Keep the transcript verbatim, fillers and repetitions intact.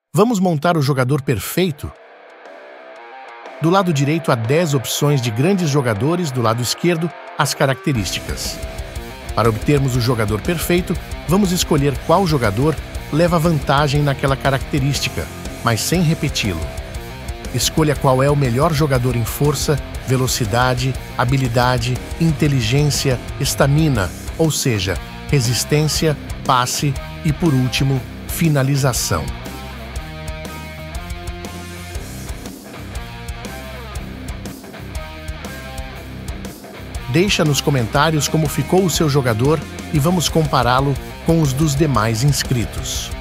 Vamos montar o jogador perfeito? Do lado direito há dez opções de grandes jogadores, do lado esquerdo, as características. Para obtermos o jogador perfeito, vamos escolher qual jogador leva vantagem naquela característica, mas sem repeti-lo. Escolha qual é o melhor jogador em força, velocidade, habilidade, inteligência, estamina, ou seja, resistência, passe e, por último, finalização. Deixa nos comentários como ficou o seu jogador e vamos compará-lo com os dos demais inscritos.